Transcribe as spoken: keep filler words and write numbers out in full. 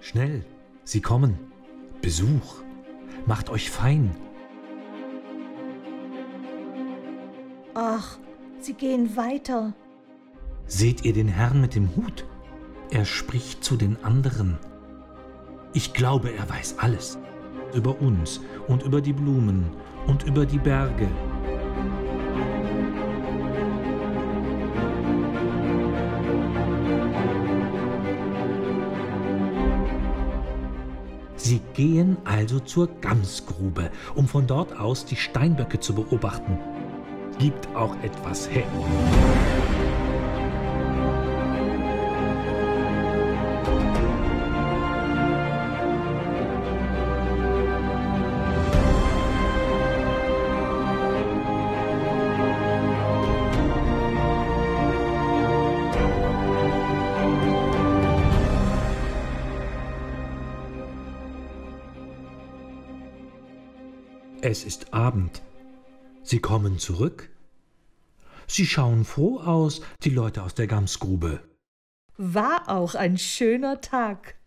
Schnell, sie kommen. Besuch. Macht euch fein. Ach, sie gehen weiter. Seht ihr den Herrn mit dem Hut? Er spricht zu den anderen. Ich glaube, er weiß alles. Über uns und über die Blumen und über die Berge. Sie gehen also zur Gamsgrube, um von dort aus die Steinböcke zu beobachten. Gibt auch etwas her. Es ist Abend. Sie kommen zurück. Sie schauen froh aus, die Leute aus der Gamsgrube. War auch ein schöner Tag.